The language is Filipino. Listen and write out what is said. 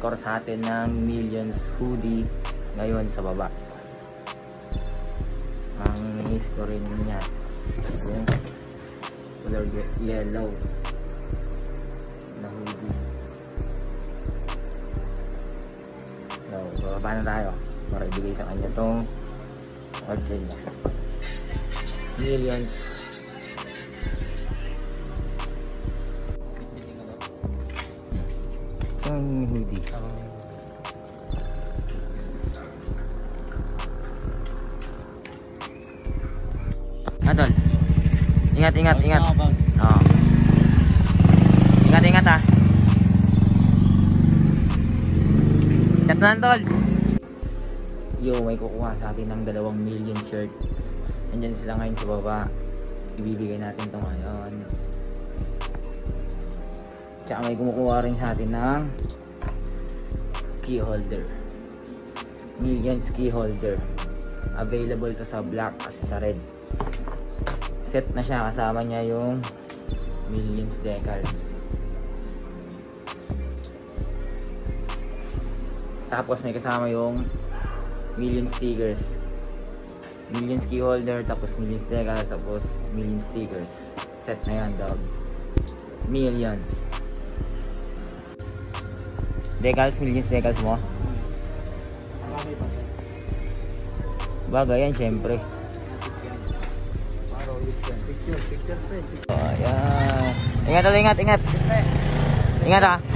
score sa atin ng Millions hoodie ngayon sa baba. Ang score niya yung color yellow na hoodie. So, bababa na tayo para ibigay sa kanya itong order niya. Millions. Ang hoodie. Adol. Ingat. Oh. Ingat ah. Chat na tol. Yo, may kukuha sa atin ng 2 million shirt. Nandiyan sila ngayon sa baba. Ibibigay natin ito ngayon. Tsaka may kumukuha rin sa atin ng key holder. Millions key holder. Available to sa black at sa red. Set na siya, kasama niya yung Millions decals. Tapos may kasama yung Millions stickers. Millions key holder, tapos Millions decals, tapos Millions stickers. Set na yan, dog. Millions decals, Millions decals mo. Bagay yan, syempre. Picture. Ayan. Ingat. Ingat ah.